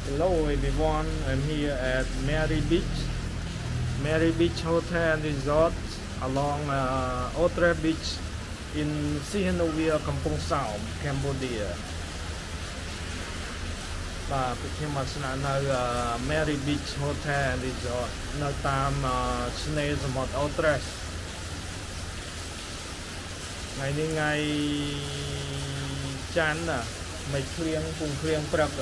Hello everyone, I'm here at Mary Beach Hotel and Resort along Otra Beach in Sihanouk Villa, Kampong Sao, Cambodia. បាទខ្ញុំមកស្នាក់នៅ Mary Beach Hotel and Resort នៅតាមឆ្នេរសមុទ្រ Otres ថ្ងៃនេះថ្ងៃច័ន្ទមិនភ្លៀងពុំភ្លៀងព្រឹក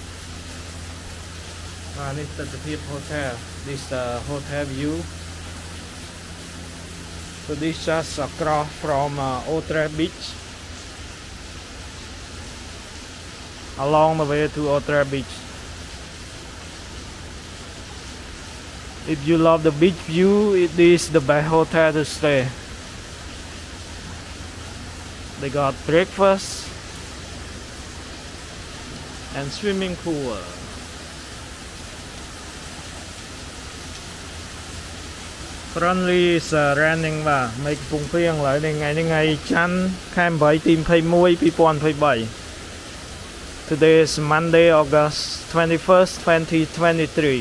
this is the hotel. This hotel view. So this just across from Otra Beach, along the way to Otra Beach. If you love the beach view, it is the best hotel to stay. They got breakfast and swimming pool. Currently is raining បាទមេឃកំពុងភ្លៀងឡើយថ្ងៃនេះថ្ងៃច័ន្ទខែ8 ទី 21 2023 Today is Monday, August 21st, 2023.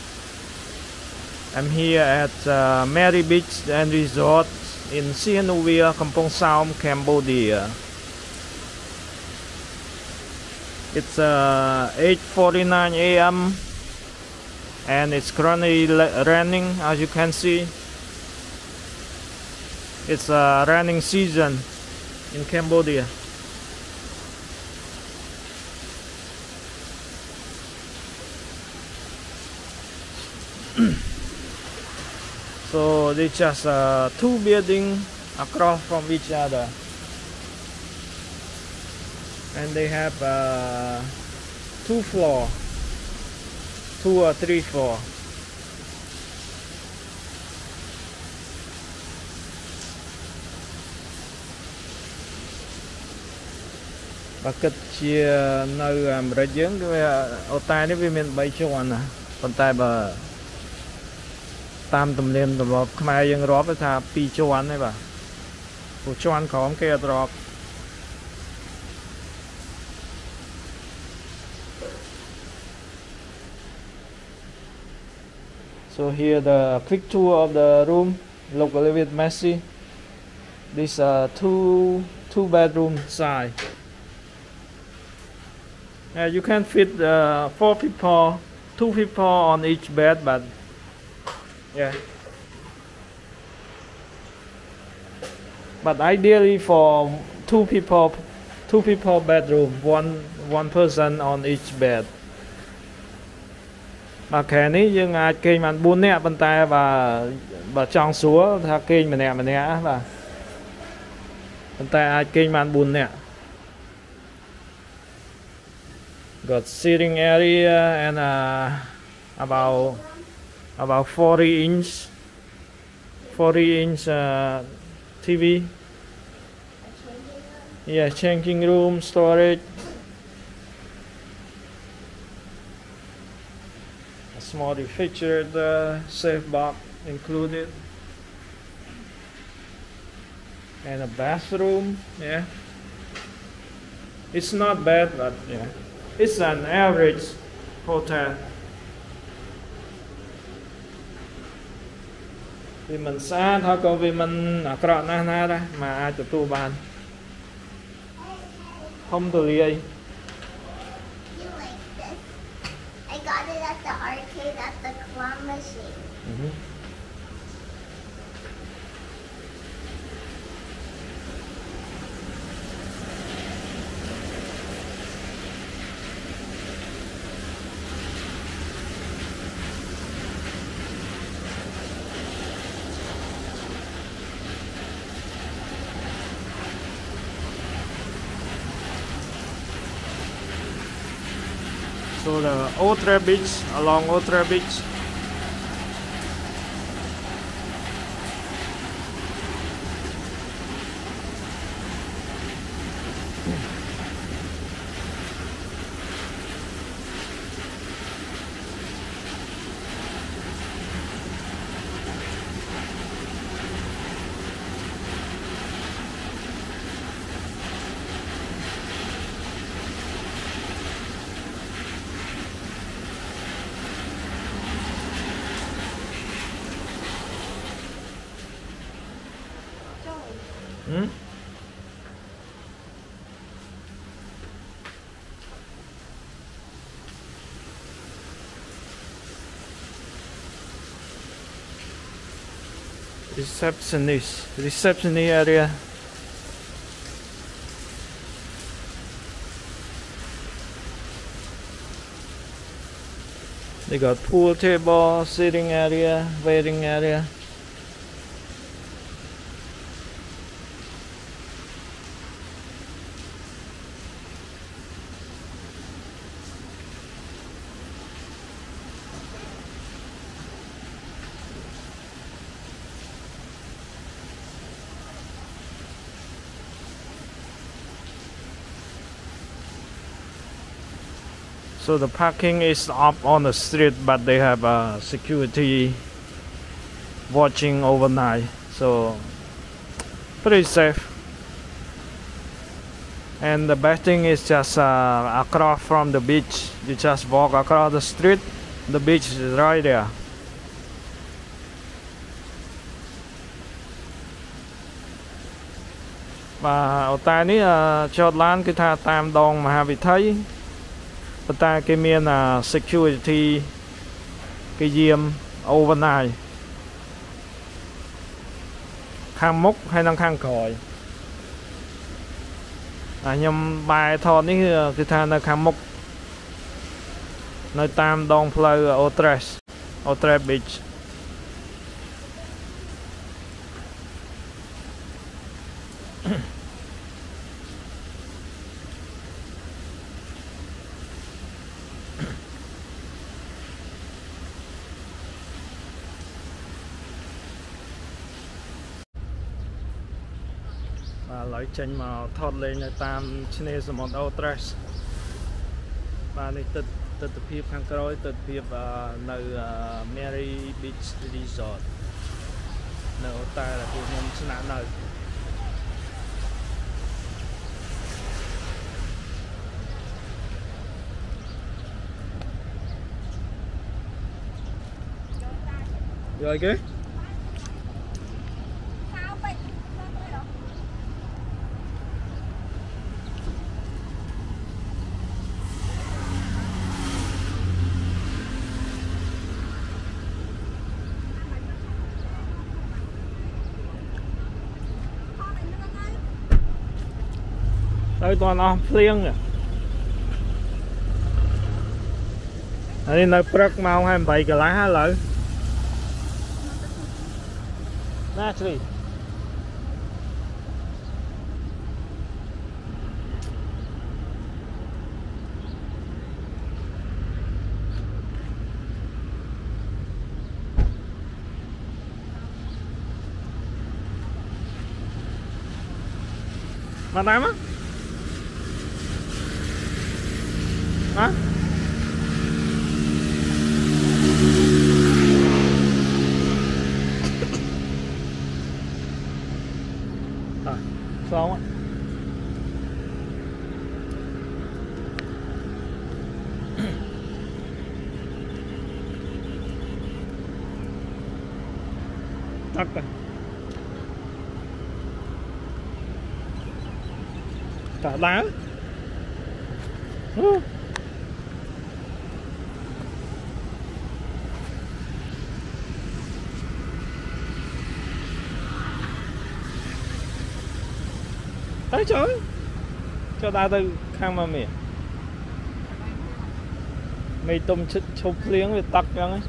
I'm here at Mary Beach and Resort in Sihanouk Villa, Kampong Sao, Cambodia. It's 8:49 a.m. and it's currently raining, as you can see. It's a raining season in Cambodia. So they just two buildings across from each other, and they have 2 floors, 2 or 3 floors. Và kịch chia nơi Mỹ dưỡng ô tai nó vì mình bay cho anh à còn tai bờ tam tầm liêm tầm lọp khai dân róp với thà pi cho anh đấy bà của cho anh có kia drop. So here the quick tour of the room. Look a little bit messy. This two bedroom size. You can fit 4 people, 2 people on each bed, but yeah. But ideally for 2 people bedroom, one person on each bed. បាទខែនេះយើងអាចគេងបាន 4 នាក់ប៉ុន្តែបើចង់ស្រួលថាគេងម្នាក់បាទប៉ុន្តែអាចគេងបាន 4 នាក់ Got sitting area and about 40-inch TV. Yeah, changing room, storage. A small refrigerator, safe box included. And a bathroom, yeah. It's not bad, but yeah. It's an average hotel. Vì mình xa thôi còn vì mình ở cọ na đây mà ai tụi tôi bàn không từ ly. I got it at the arcade at the claw machine. So the Otra Beach, along Otra Beach. Hmm? Receptionist area. They got pool table, sitting area, waiting area. So the parking is up on the street, but they have security watching overnight, so pretty safe. And the best thing is just across from the beach. You just walk across the street, the beach is right there. Và ở tại này chốt lán cái tha tam dong mà bị thấy. Ta cái miền security cái diêm overnight khang mốc hay năng khang còi nhầm bài thọ ní cái tha là khang mốc nơi tam dong play Otres Beach. Và lấy chênh mà thọt lên nơi tam chênh sơ môn Otres. Và này tật phiếp kháng kroi tật phiếp nơi Mary Beach Resort. Nơi Otai là khu môn chân nạn nơi. Rồi kìa. Đây toàn ong phliêng nè. Đây nơi prắc mau 27 cái lá hả lợi. Naturally. Mà tám á? Hả? Sao á? Tắt rồi. Cả đá. Đấy trời, cho ta từ khang mà mì tôm chụp liếng về tắc ra ấy.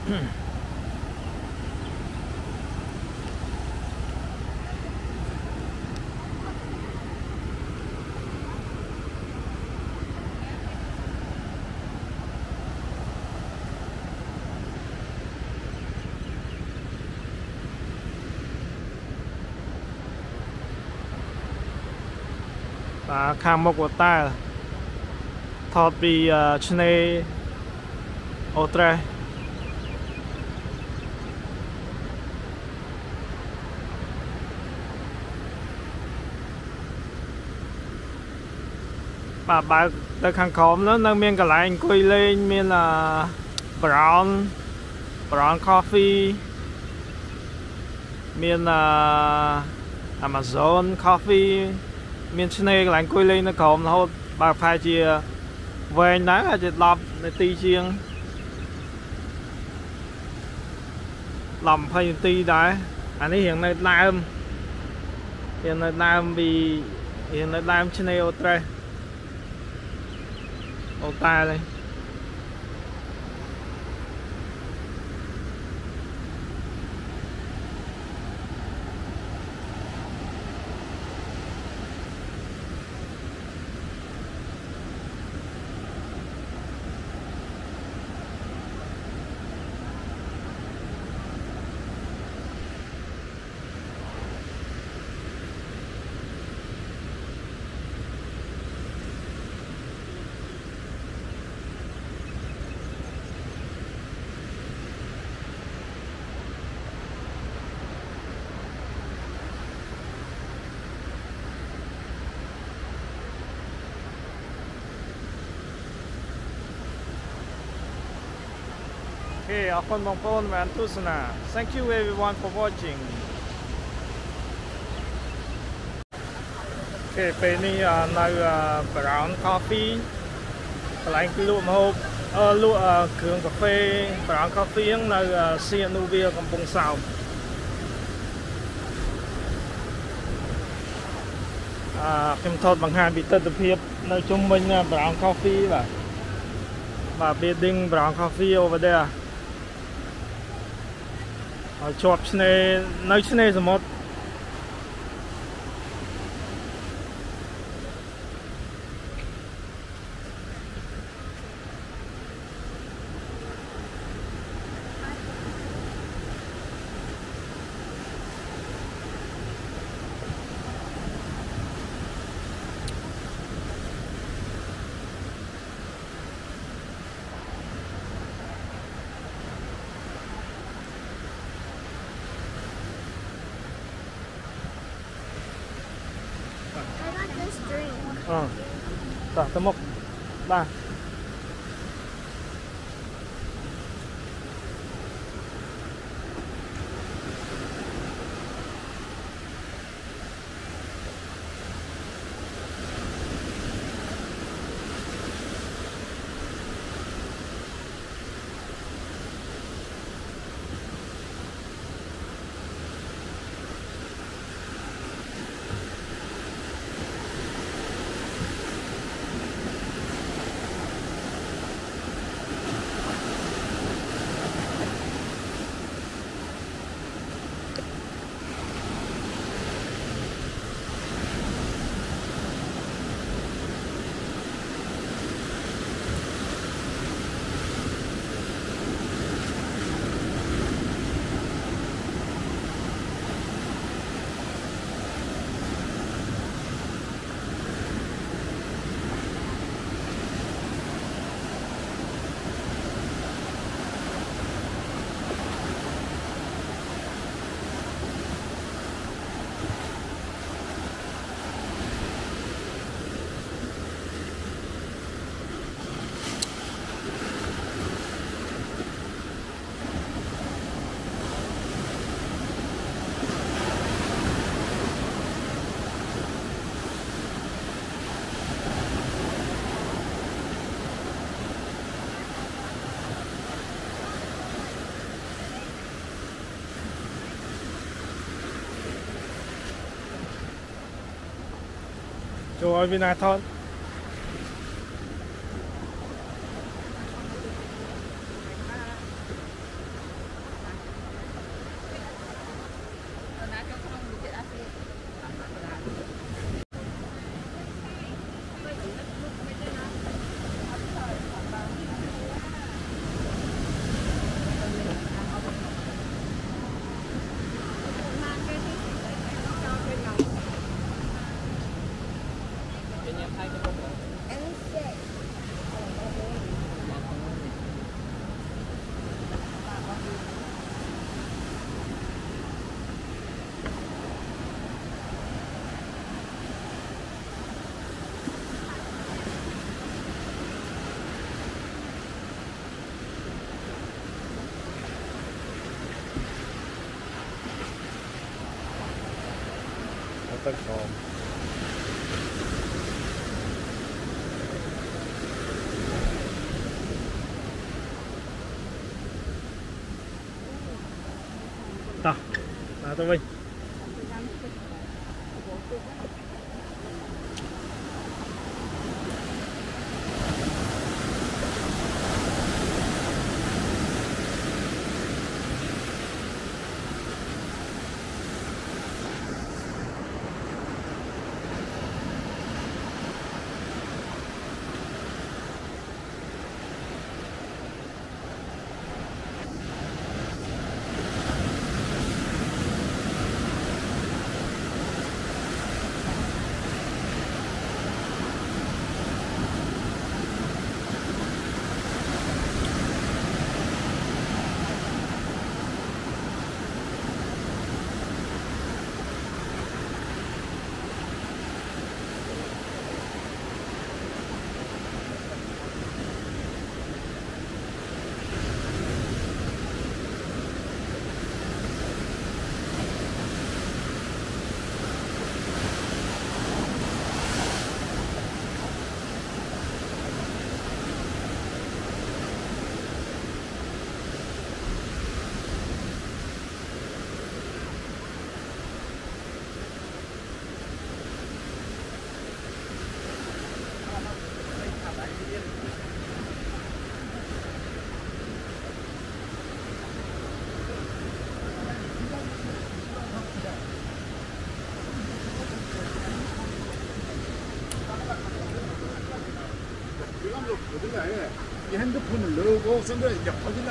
ខាងមុខវតាថតពីឆ្នេរអូត្រេសបាទបើកទៅខាងក្រោមនោះនៅមានកន្លែងអង្គុយលេងមានbrown coffee មាន Amazon coffee មានឆ្នេរកន្លែងអង្គុយលេងនៅក្រោមរហូតបើប្រហែលជាវែងដែរអាចជា10នាទីជាង10-20នាទីដែរអានេះរៀងនៅដើមរៀងនៅដើមឆ្នេរអូត្រេសអូតែនេះ Okay, អរគុណបងប្អូនបានទស្សនា Thank you everyone for watching. គេពេលនេះនៅ Brown Coffee កន្លែងលក់ម្ហូបលក់គ្រឿងកាហ្វេ Brown Coffee នៅ Sianuvia កំពង់សោមខ្ញុំថតបង្ហាញពីទស្សនវិជ្ជានៅជុំវិញ Brown Coffee បាទ building Brown Coffee over there ជាប់ឆ្នេរនៅឆ្នេរសមុទ្រ tak temuk dahចូលឲ្យវាណាថតទឹកហមតោះមកទៅវិញ 이 핸드폰을 넣고 선거에 이제 확인하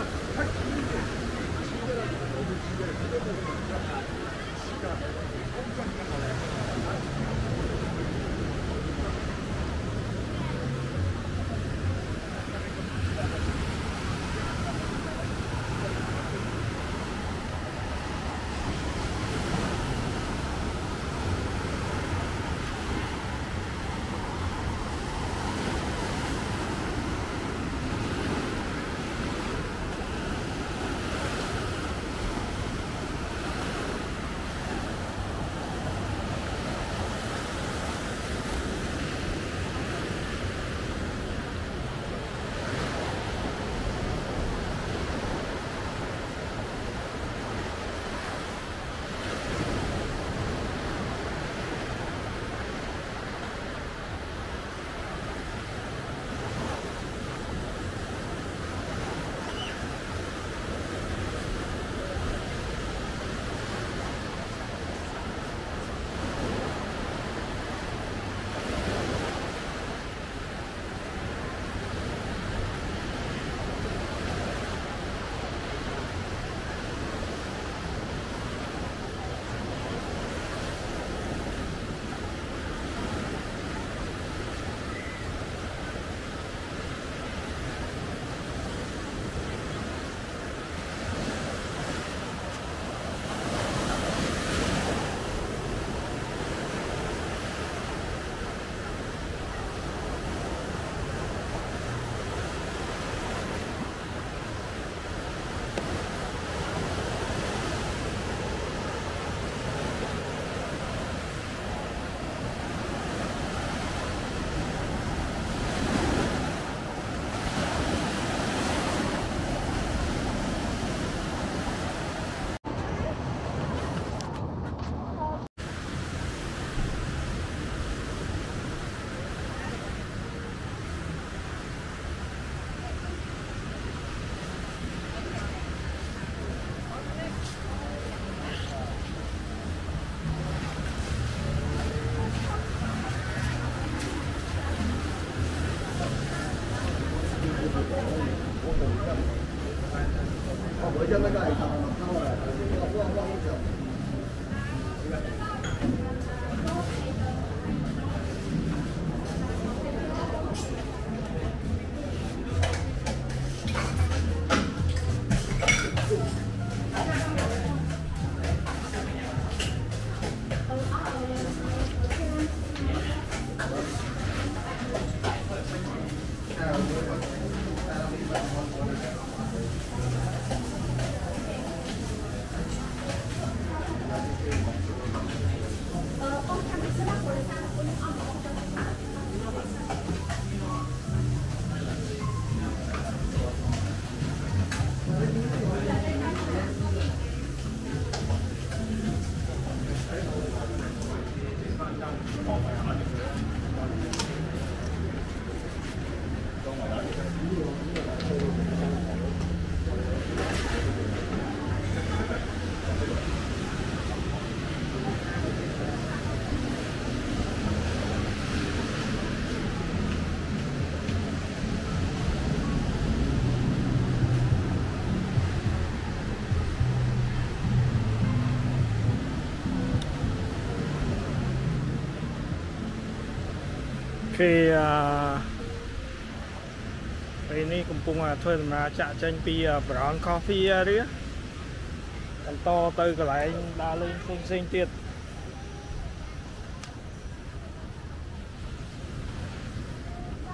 khiពេលនេះកំពុងធ្វើដំណើរចាក់ចេញពី Brown Coffee Area បន្តទៅកន្លែងដើរលេងផ្សេងៗទៀត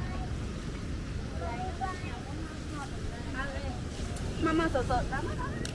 Mama sợ sợ lắm.